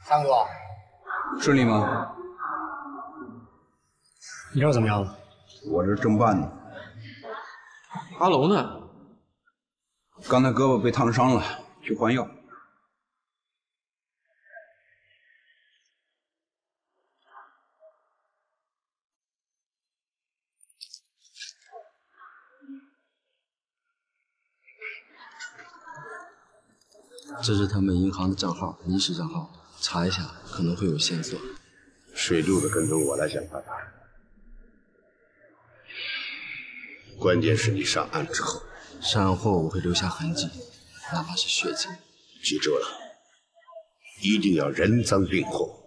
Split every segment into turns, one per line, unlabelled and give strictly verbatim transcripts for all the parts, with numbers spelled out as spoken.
三哥，
顺利吗？
你这怎么样了？
我这正办呢。
阿龙呢？
刚才胳膊被烫伤了，去换药。
这是他们银行的账号，临时账号，查一下可能会有线索。
水路的跟踪我来想办法，关键是你上岸之后，
上岸后我会留下痕迹，哪怕是血迹。
记住了，一定要人赃并获。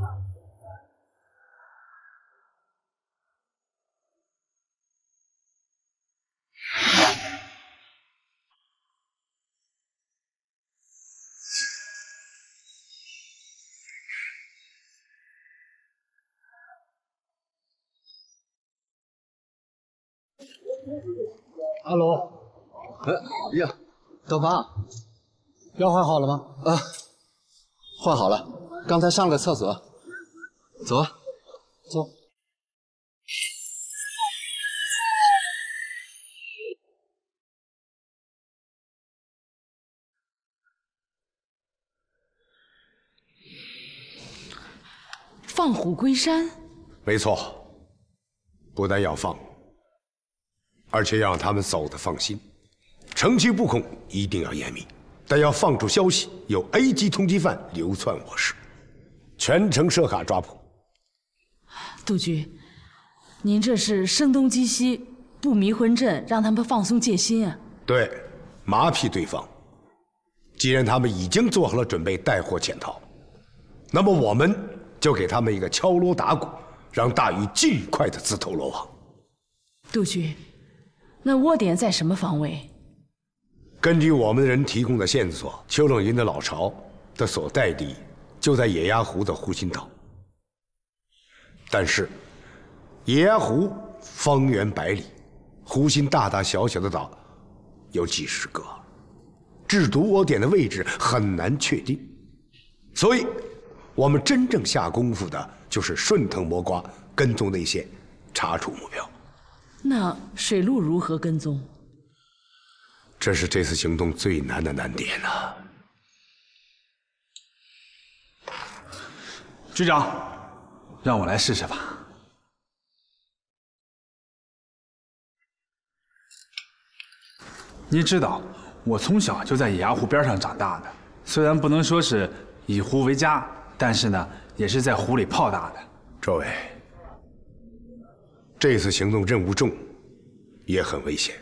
阿龙，
哎呀，刀疤，
药换好了吗？
啊，换好了，刚才上了个厕所。走啊，
走。
放虎归山。
没错，不但要放，而且要让他们走得放心。城区布控一定要严密，但要放出消息有 A 级通缉犯流窜我市，全程设卡抓捕。
杜局，您这是声东击西，不迷魂阵，让他们放松戒心啊。
对，麻痹对方。既然他们已经做好了准备带货潜逃，那么我们就给他们一个敲锣打鼓，让大禹尽快的自投罗网。
杜局，那窝点在什么方位？
根据我们的人提供的线索，邱冷云的老巢的所在地就在野鸭湖的湖心岛。但是，野鸭湖方圆百里，湖心大大小小的岛有几十个，制毒窝点的位置很难确定。所以，我们真正下功夫的就是顺藤摸瓜，跟踪内线，查处目标。
那水路如何跟踪？
这是这次行动最难的难点呐、
局长，让我来试试吧。你知道，我从小就在野鸭湖边上长大的，虽然不能说是以湖为家，但是呢，也是在湖里泡大的。
周伟，这次行动任务重，也很危险。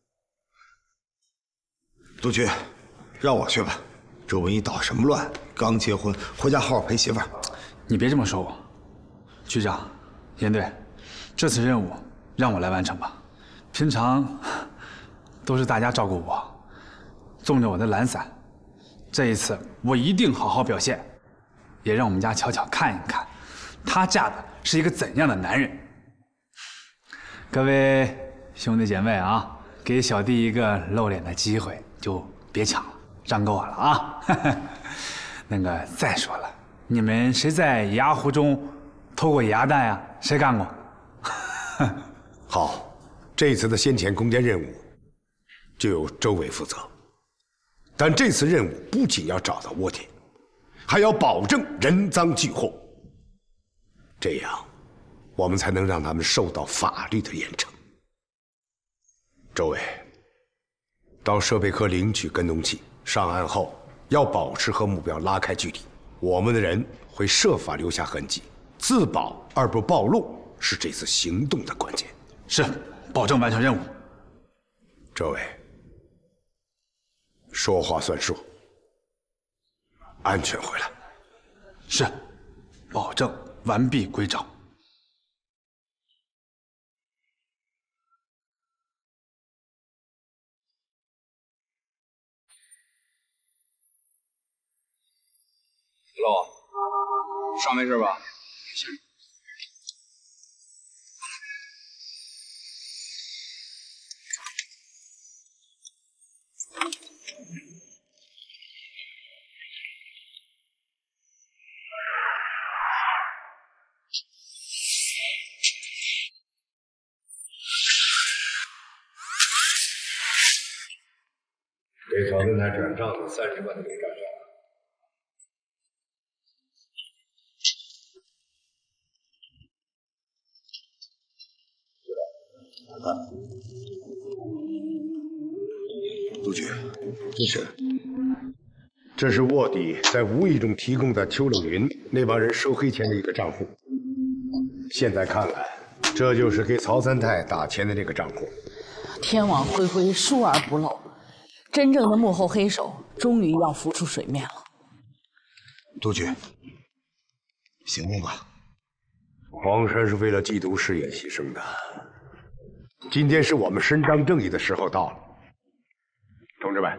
杜局，让我去吧。这文一捣什么乱？刚结婚，回家好好陪媳妇儿。
你别这么说我，局长，严队，这次任务让我来完成吧。平常都是大家照顾我，纵着我的懒散，这一次我一定好好表现，也让我们家巧巧看一看，她嫁的是一个怎样的男人。各位兄弟姐妹啊，给小弟一个露脸的机会，就别抢了，让够我了啊！那个再说了，你们谁在野鸭湖中偷过野鸭蛋呀？谁干过？
好，这次的先遣攻坚任务就由周伟负责。但这次任务不仅要找到窝点，还要保证人赃俱获，这样我们才能让他们受到法律的严惩。周伟，到设备科领取跟踪器，上岸后要保持和目标拉开距离。我们的人会设法留下痕迹，自保而不暴露是这次行动的关键。
是，保证完成任务。
周伟，说话算数，安全回来。
是，保证完璧归赵。喽，伤没事吧？行。
给曹根台转账的三十万都给转上了。
督局，这是
这是卧底在无意中提供的邱冷云那帮人收黑钱的一个账户。现在看来，这就是给曹三太打钱的那个账户。
天网恢恢，疏而不漏，真正的幕后黑手终于要浮出水面了。
督局，醒悟吧！
黄山是为了缉毒事业牺牲的。今天是我们伸张正义的时候到了，同志们，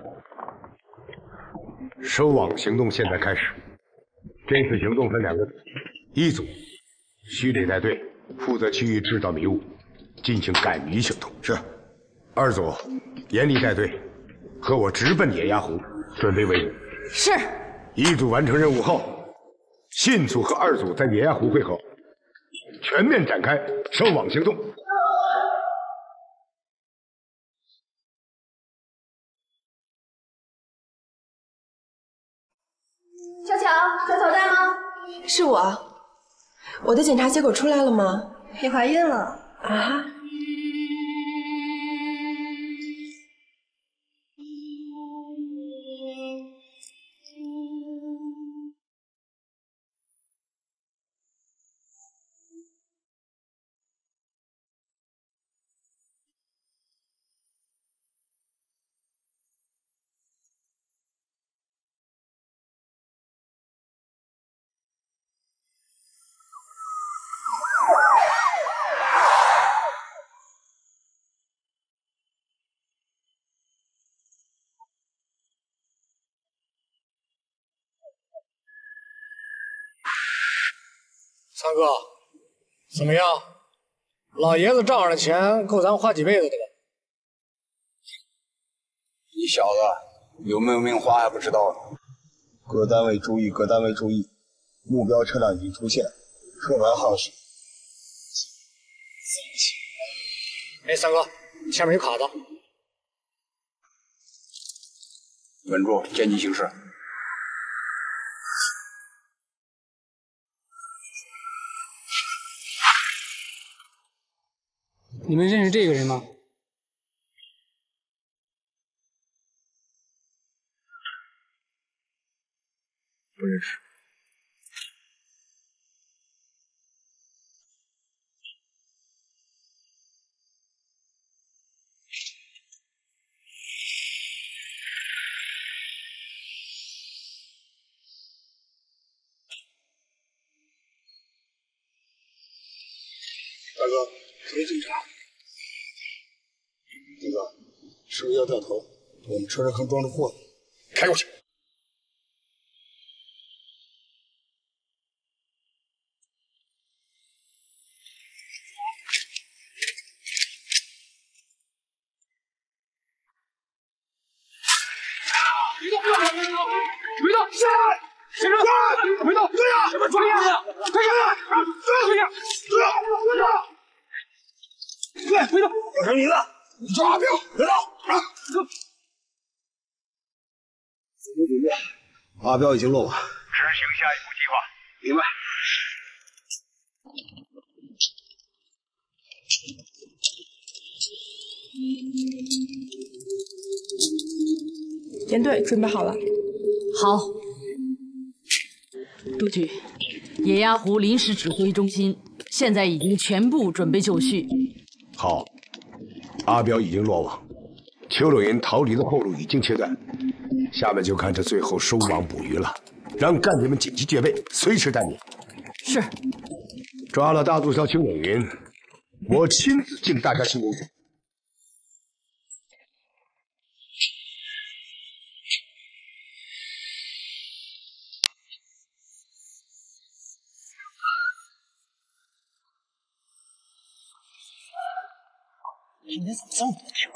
收网行动现在开始。这次行动分两个组，一组徐磊带队负责区域制造迷雾，进行赶鱼行动。
是。
二组严厉带队和我直奔野鸭湖，准备围捕。
是。
一组完成任务后，迅速和二组在野鸭湖会合，全面展开收网行动。
巧巧，巧巧在吗？
是我。我的检查结果出来了吗？
你怀孕了
啊？
三哥，怎么样？老爷子账上的钱够咱们花几辈子的吧？
你小子有没有命花还不知道呢。各单位注意，各单位注意，目标车辆已经出现，车牌号是。
哎，三哥，前面有卡子。
稳住，见机行事。
你们认识这个人吗？
不认识。
大哥，这是警察。
大哥，是不是要掉头？我们车上还装着货呢。
开过去。
回到，回到，下来！先生，回到，对呀，什么专业？快下来！对呀，对呀，对呀！对，回到，叫什么名字？你叫阿彪，回到啊！
怎么准备？阿彪已经落网。
执行下一步计划。
明白。
连队准备好了。
好。督局，野鸭湖临时指挥中心现在已经全部准备就绪。
好，阿彪已经落网，邱冷云逃离的后路已经切断，下面就看这最后收网捕鱼了。让干警们紧急戒备，随时待命。
是。
抓了大毒枭邱冷云，我亲自敬大家庆功酒。
今天怎么这么多条？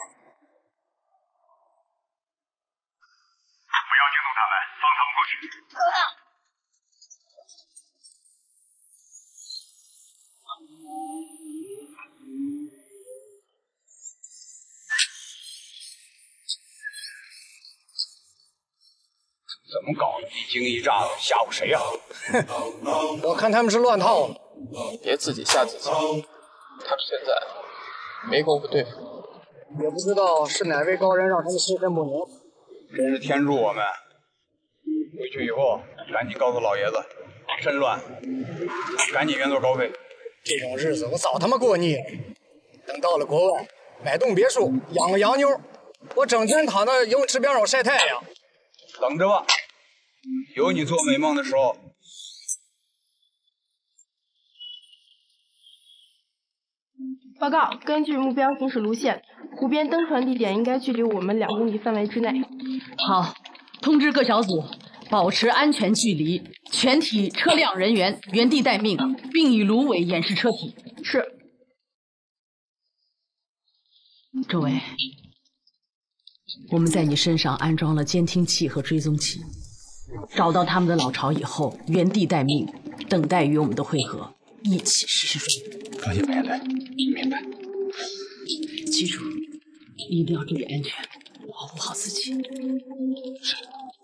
不要惊动他们，放他们过去。走了。
么搞的？一惊一乍的，吓唬谁呀？
哼，我看他们是乱套了。
别自己吓自己，他们现在没工夫对付。
也不知道是哪位高人让他们心神不宁。
真是天助我们！回去以后赶紧告诉老爷子，趁乱，赶紧原座高飞。
这种日子我早他妈过腻了。等到了国外，买栋别墅，养个洋妞，我整天躺在游泳池边上晒太阳。
等着吧，有你做美梦的时候。
报告，根据目标行驶路线，湖边登船地点应该距离我们两公里范围之内。
好，通知各小组保持安全距离，全体车辆人员原地待命，并以芦苇掩饰车体。
是。
周伟，我们在你身上安装了监听器和追踪器，找到他们的老巢以后，原地待命，等待与我们的会合，一起实施。
放心吧，严队，明白。
记住，一定要注意安全，保护好自己。
是。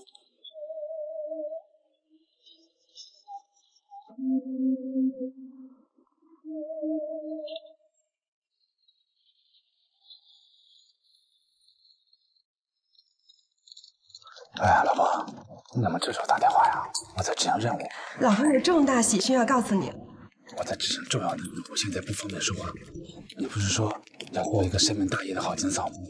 哎，老婆，你怎么这时候打电话呀？我在执行任务。
老公有重大喜讯要告诉你。
我在执行重要的任务，我现在不方便说话。你不是说要过一个深门大业的好今早吗？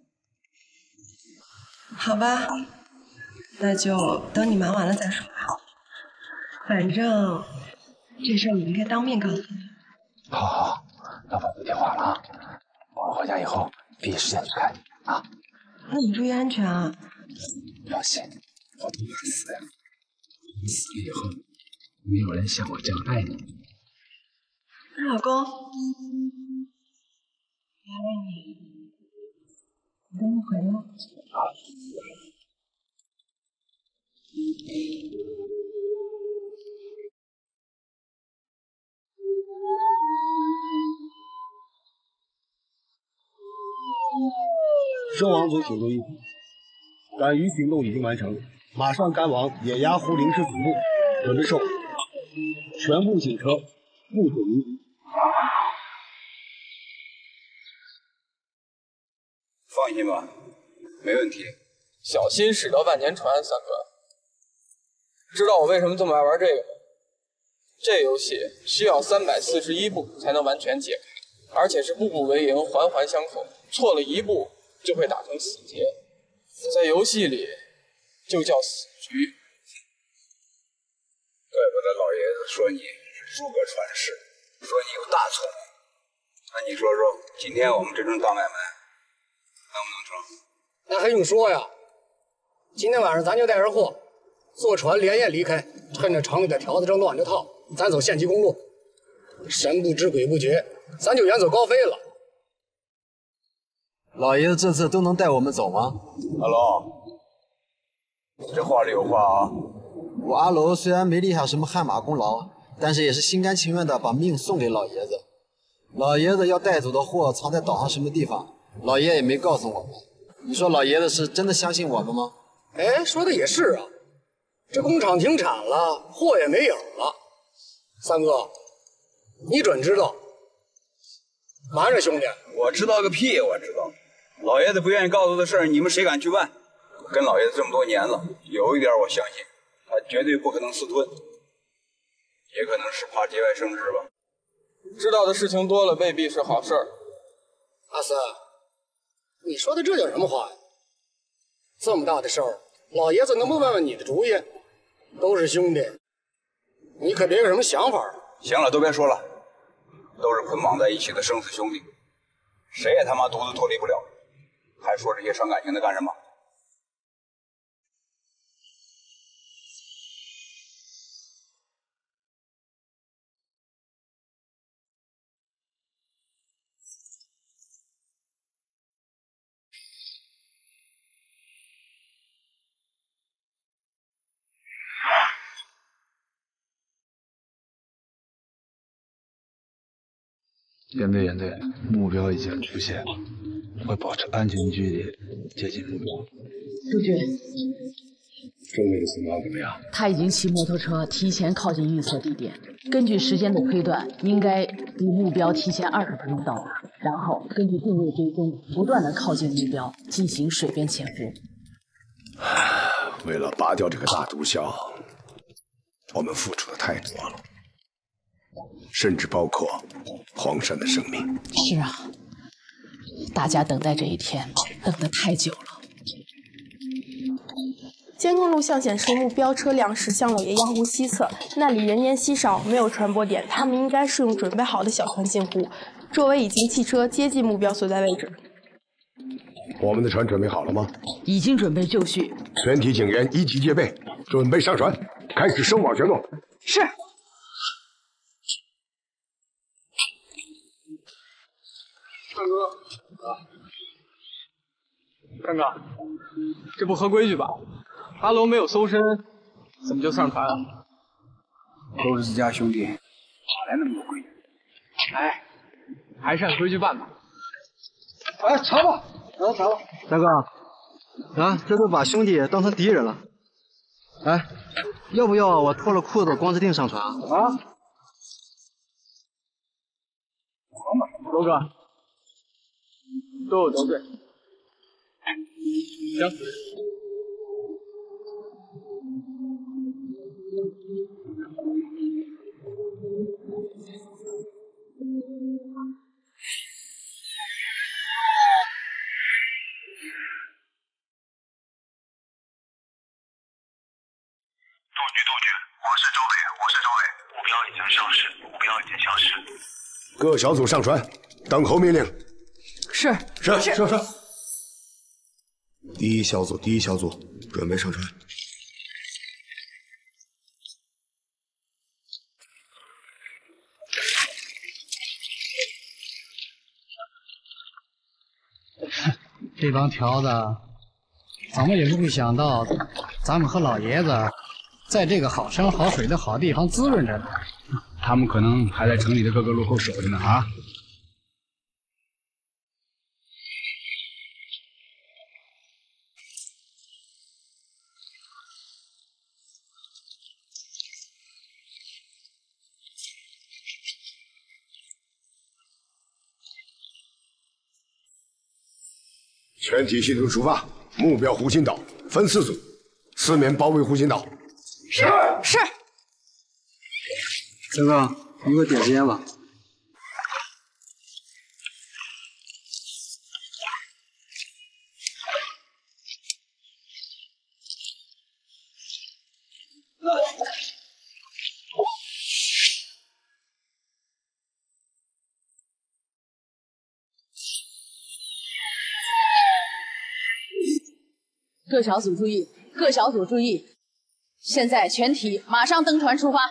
好吧，那就等你忙完了再说吧。反正这事儿你应该当面告诉你。
好好，老婆不电话了啊！我回家以后第一时间去看你啊。
那你注意安全啊。
放心，我不怕死呀。你死了以后，没有人像我这样爱你。
老公，我爱你，你等我回来。
好。
圣王族请注意，赶鱼行动已经完成，马上赶往野鸭湖灵石总部，准备受理。全部警车不准离局。
放心吧，没问题。
小心驶得万年船，三哥。知道我为什么这么爱玩这个吗？这游戏需要三百四十一步才能完全解开，而且是步步为营，环环相扣，错了一步就会打成死结，在游戏里就叫死局。
怪不得老爷子说你是诸葛传世，说你有大聪明。那你说说，今天我们这桩大买卖能不能成？
那还用说呀？今天晚上咱就带着货，坐船连夜离开，趁着城里的条子正乱着套，咱走县级公路，神不知鬼不觉，咱就远走高飞了。
老爷子这次都能带我们走吗？
阿龙，这话里有话啊！
我阿楼虽然没立下什么汗马功劳，但是也是心甘情愿的把命送给老爷子。老爷子要带走的货藏在岛上什么地方，老爷也没告诉我们。你说老爷子是真的相信我们吗？
哎，说的也是啊，这工厂停产了，货也没影了。三哥，你准知道？瞒着兄弟，
我知道个屁！我知道，老爷子不愿意告诉的事儿，你们谁敢去办？跟老爷子这么多年了，有一点我相信，他绝对不可能私吞，也可能是怕节外生枝吧。
知道的事情多了，未必是好事儿。
阿三，你说的这叫什么话呀？这么大的事儿，老爷子能不问问你的主意？都是兄弟，你可别有什么想法。
行了，都别说了，都是捆绑在一起的生死兄弟，谁也他妈独自脱离不了，还说这些伤感情的干什么？
严队，严队，目标已经出现，会保持安全距离，接近目标。
杜鹃，
周围的情况怎么样？
他已经骑摩托车提前靠近运色地点，根据时间的推断，应该比目标提前二十分钟到达，然后根据定位追踪，不断的靠近目标，进行水边潜伏。
为了拔掉这个大毒枭，我们付出的太多了，甚至包括黄山的生命。
是啊，大家等待这一天，等得太久了。
监控录像显示，目标车辆驶向了野鸭湖西侧，那里人烟稀少，没有传播点，他们应该是用准备好的小船进湖。周围已经汽车接近目标所在位置。
我们的船准备好了吗？
已经准备就绪。
全体警员一级戒备，准备上船，开始收网行动。
是。
干哥，啊，干哥，这不合规矩吧？阿龙没有搜身，怎么就上船了？
都是自家兄弟，哪来那么多规矩？
哎，还是按规矩办吧。
哎，查吧，让他查吧。大哥，啊，这都把兄弟当成敌人了。哎，要不要我脱了裤子光着腚上船啊？啊？
罗哥，都有得罪。行。
杜局，杜局，我是周伟，我是周伟，目标已经消失，目标已经消失。
各小组上船，等候命令。
是
是是是。
第一小组，第一小组，准备上船。
这帮条子，怎么也不会想到，咱们和老爷子在这个好山好水的好地方滋润着呢。
他们可能还在城里的各个路口守着呢啊！
全体系统出发，目标湖心岛，分四组，四面包围湖心岛。
是是。
三哥，你给我点支烟吧。
各小组注意，各小组注意！现在全体马上登船出发。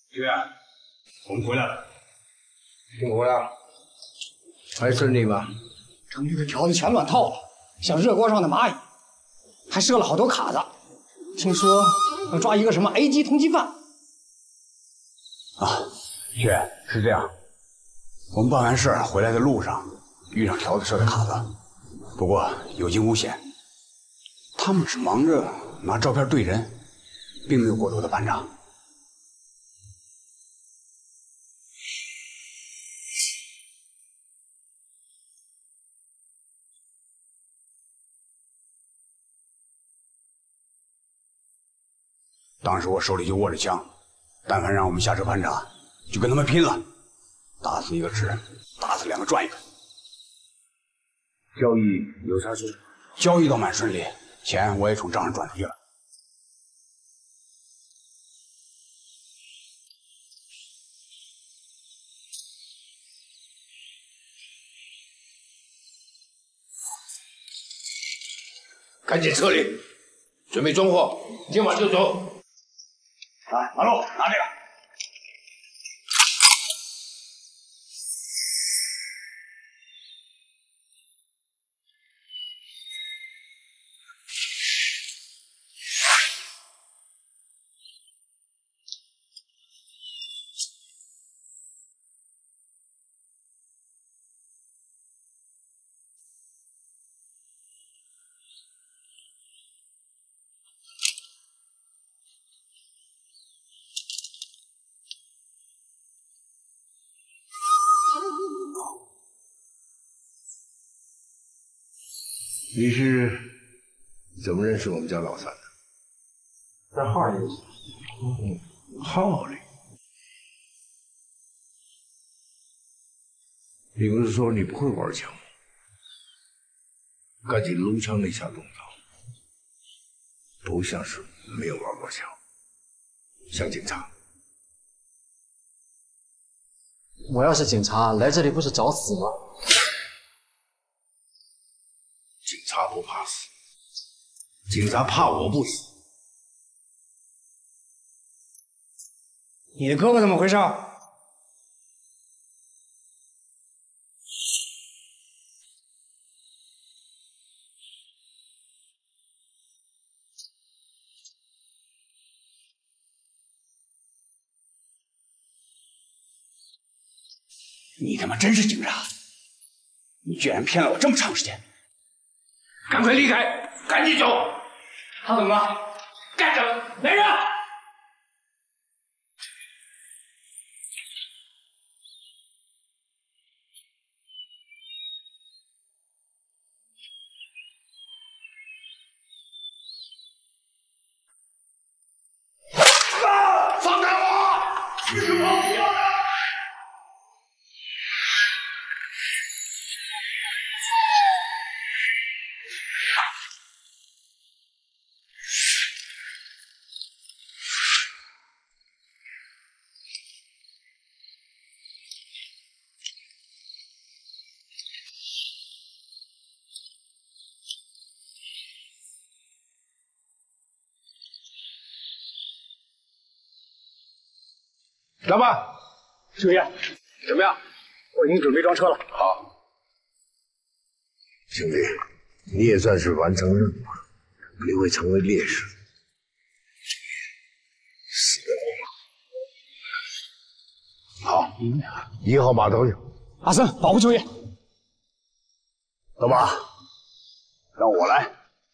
学员，我们回来了。
听回来了，还顺利吧？城里的条子全乱套了，像热锅上的蚂蚁，还设了好多卡子。听说要抓一个什么 A 级通缉犯。
啊，学员是这样，我们办完事回来的路上遇上条子设的卡子，不过有惊无险。他们只忙着拿照片对人，并没有过多的办账。当时我手里就握着枪，但凡让我们下车盘查，就跟他们拼了，打死一个值，打死两个赚一个。交易有啥事？交易倒蛮顺利，钱我也从账上转出去了。
赶紧撤离，准备装货，今晚就走。
来，马路拿这个。
你是怎么认识我们家老三的？
在号里。
嗯，号里。你不是说你不会玩枪吗？赶紧撸枪那下动作，不像是没有玩过枪，像警察。
我要是警察，来这里不是找死吗？
警察不怕死，警察怕我不死。
你的哥哥怎么回事？
你他妈真是警察！你居然骗了我这么长时间！赶快离开，赶紧走！
他怎么了？
干什么？来人！
放开我！这是我不要的！
老板，秋叶，怎么样？我已经准备装车了。
好，兄弟，你也算是完成任务了，别会成为烈士。死得好，好，一号码头去。
阿森，保护秋叶。
老板，让我来。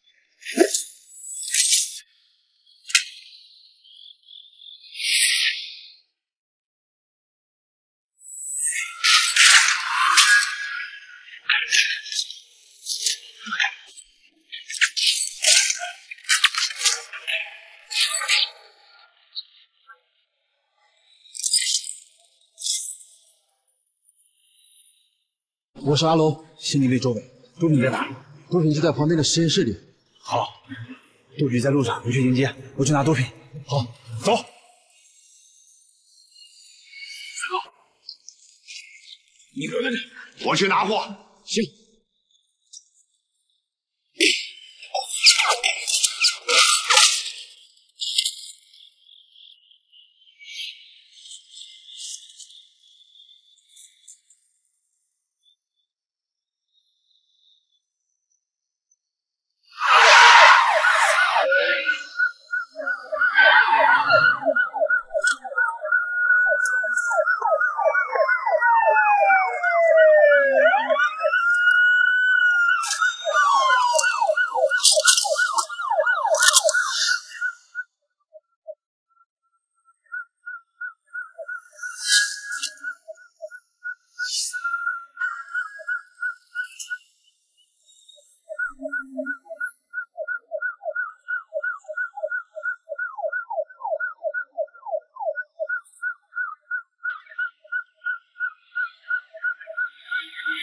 我是阿龙，新力队周伟。
毒品在哪？
毒品就在旁边的实验室里。
好，杜局在路上，你去迎接，我去拿毒品。
好，
走。
你留在这，我去拿货。
行。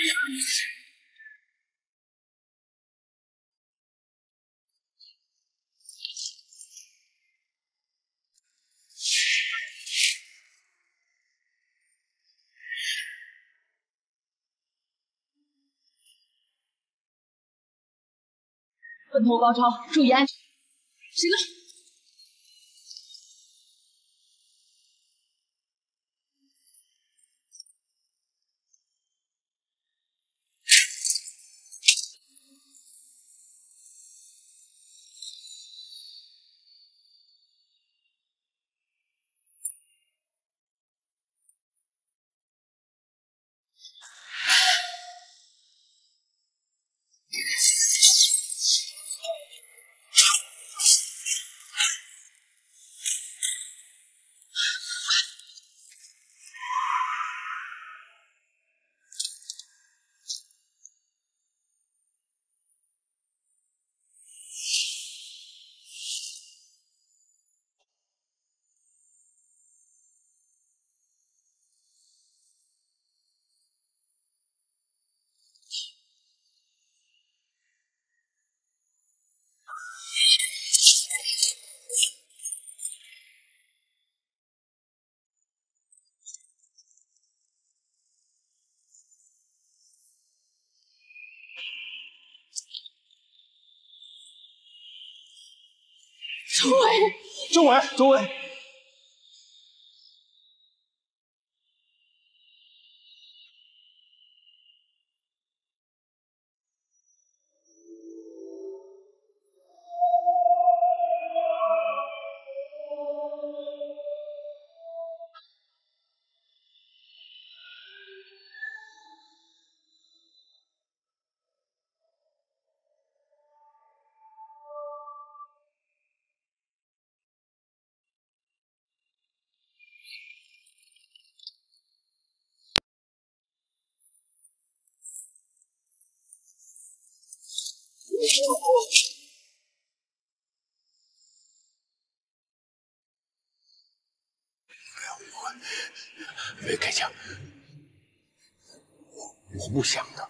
分头高超，注意安全。行了。
周伟，周伟，周伟，
别开枪！我我不想的。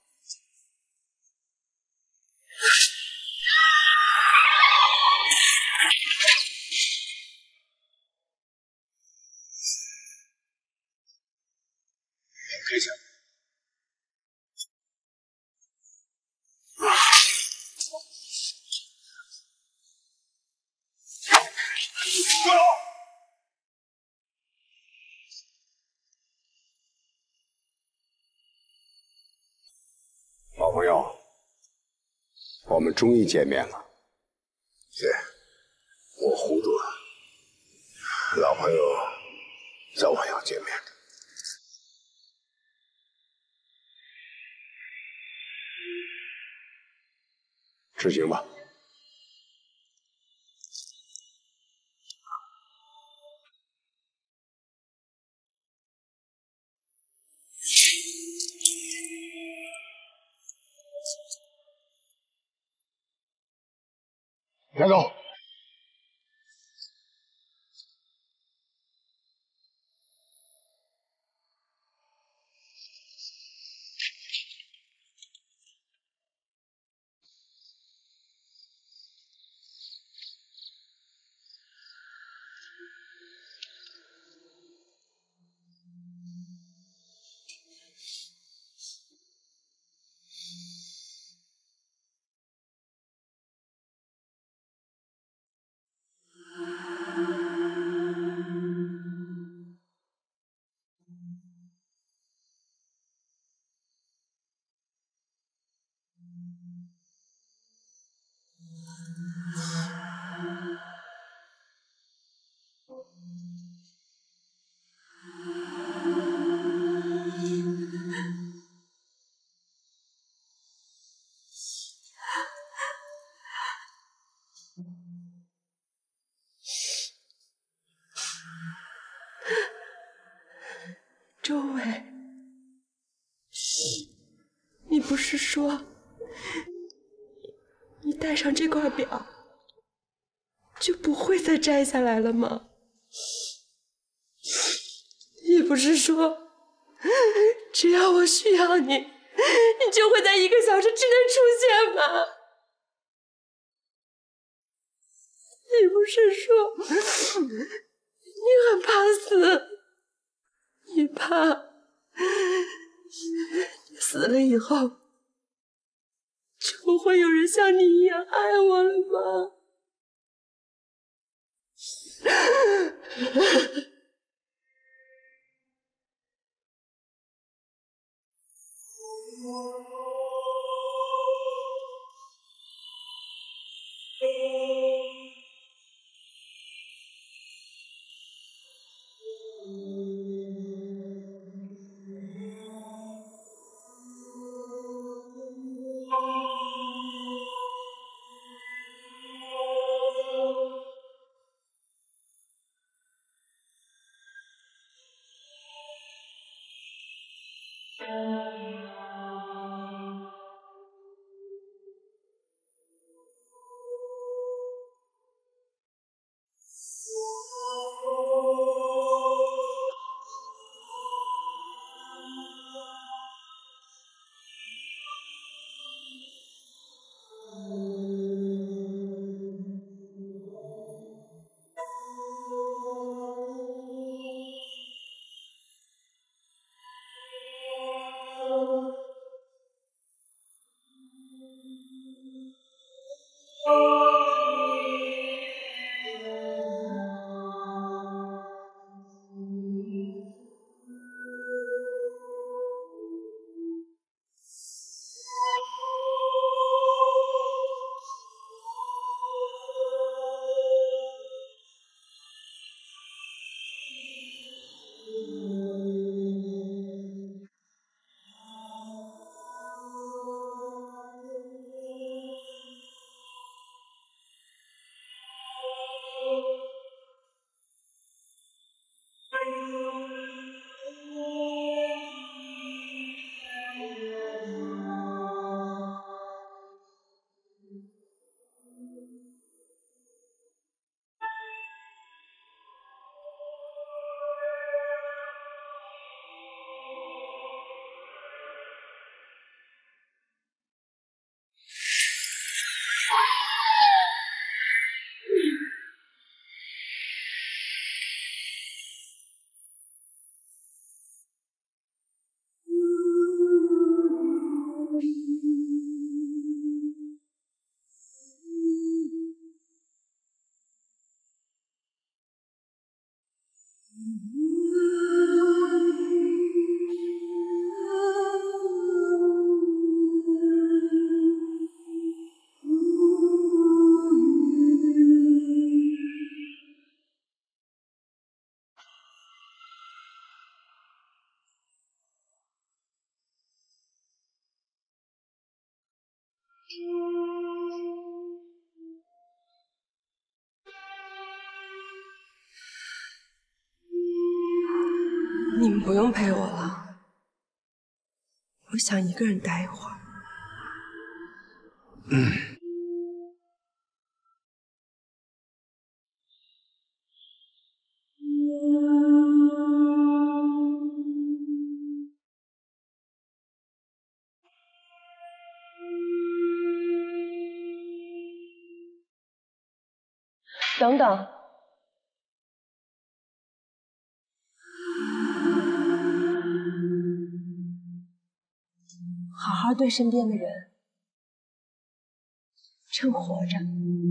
开枪！老朋友，我们终于见面了。
是，我糊涂了。老朋友早晚要见面的。执行吧。
别走！
周伟，你不是说你戴上这块表就不会再摘下来了吗？你不是说只要我需要你， 你就会在一个小时之内出现吗？你不是说你很怕死，你怕你死了以后就不会有人像你一样爱我了吗？你们不用陪我了，我想一个人待一会儿。
嗯。
等等，好好对身边的人，趁活着。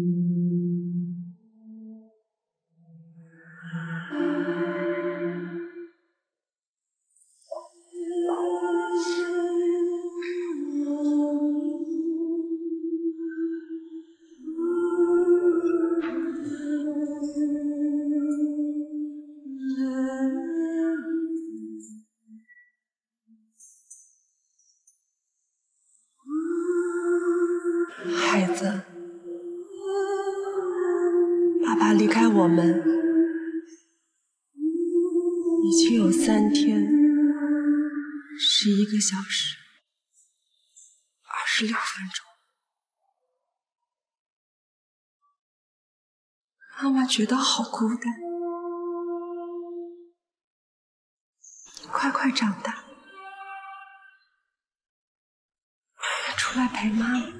孩子，爸爸离开我们已经有三天，十一个小时，二十六分钟。妈妈觉得好孤单，快快长大。 出来陪妈妈。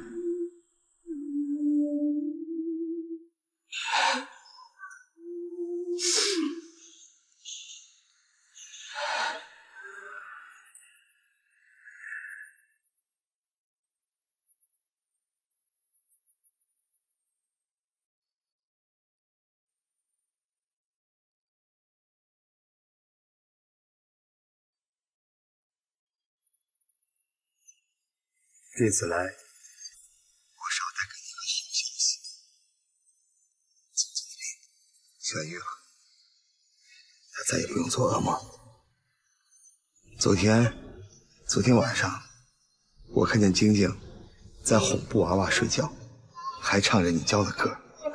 这次来，我是要带给你一个好消息。从今天痊愈了，他再也不用做噩梦。昨天，昨天晚上，我看见晶晶在哄布娃娃睡觉，还唱着你教的歌。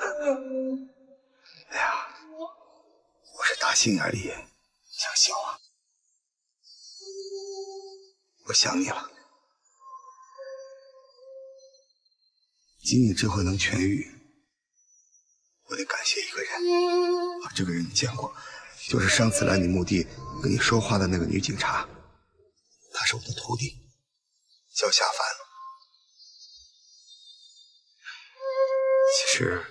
哎呀，我是打心眼里想笑啊！我想你了。晶晶这回能痊愈，我得感谢一个人。啊，这个人你见过，就是上次来你墓地跟你说话的那个女警察，她是我的徒弟，叫夏凡。其实，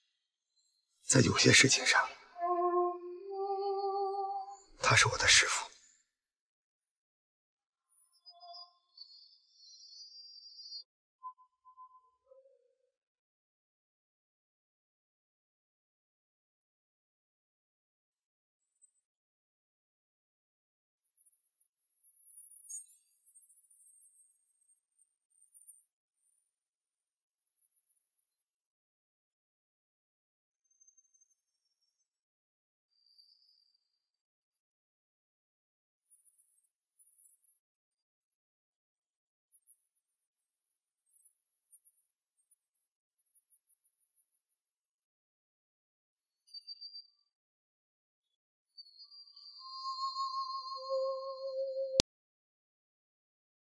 在有些事情上，她是我的师傅。